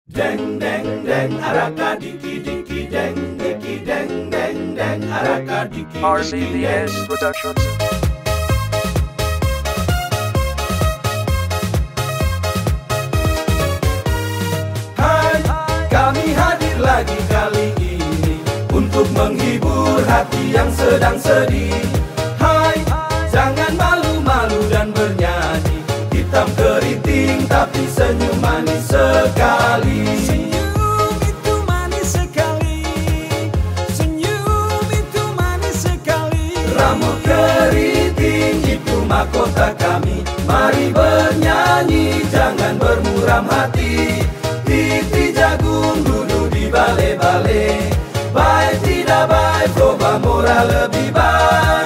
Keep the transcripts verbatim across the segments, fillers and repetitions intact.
Deng deng deng araka diki diki deng diki deng deng deng araka diki R C V S Productions. Hai, kami hadir lagi kali ini untuk menghibur hati yang sedang sedih. Hai, jangan malu-malu dan bernyanyi, hitam keriting tapi senyum manis sekali. Senyum itu manis sekali, senyum itu manis sekali. Rambut keriting itu mahkota kami, mari bernyanyi jangan bermuram hati. Titi jagung duduk di bale-bale, baik tidak baik coba moral lebih baik.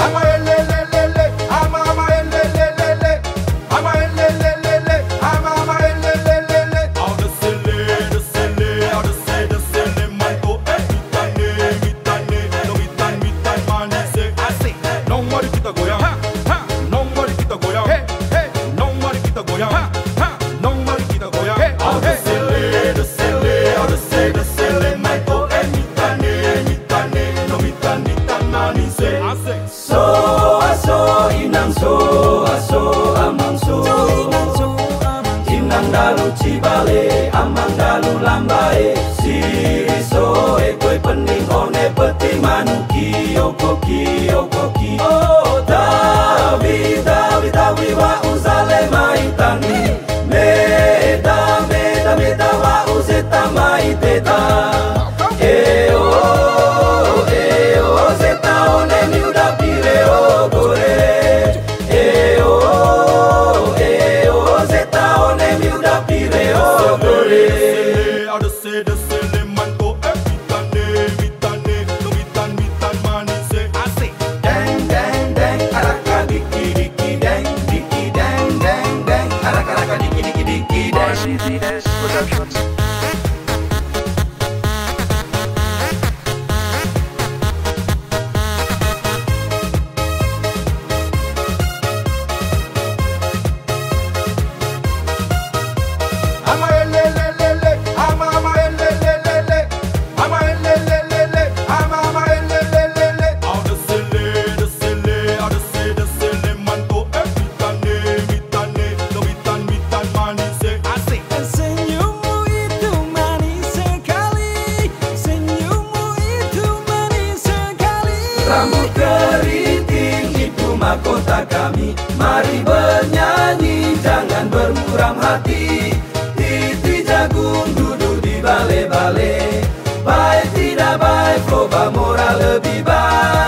So aso inang so aso amang so inang dalu cibale amang dalu lambae siri so ekoi pening one peti manuki okoki okoki oh dawi dawi dawi wa uzale maitani meda meda meda wa uzeta maiteta eo eo zeta one miuda pireo gore eo eo zeta one miuda pireo gore. Deng deng deng araka diki diki deng diki deng deng deng araka araka diki diki diki R deng. C V S Productions. Senyummu itu manis sekali, senyummu itu manis sekali. Rambut keriting itu mahkota kami, mari bernyanyi jangan bermuram hati. Titi jagung duduk di bale-bale, baik tidak baik coba moral lebih baik.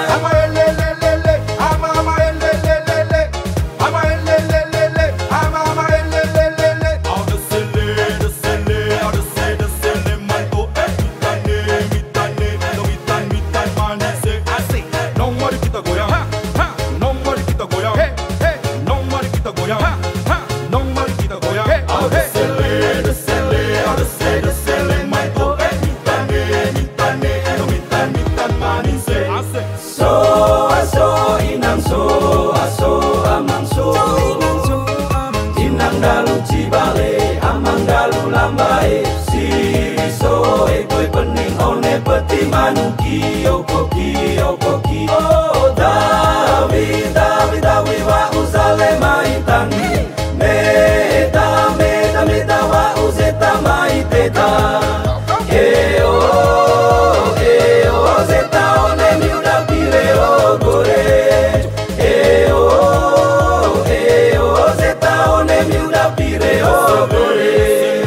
So aso inang so aso amang so inang dalu cibale amang dalu lambae siri so ekoi pening one peti manuki okoki okoki oh dawi dawi dawi wa uzale maitani meda meda meda wa uzeta maiteta eo eo zeta one miuda pireo gore eo eo zeta one miuda pireo gore.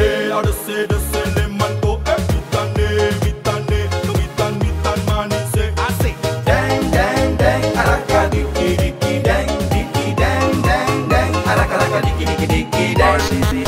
Deng deng deng araka diki diki deng diki deng deng deng araka araka diki diki diki deng. R C V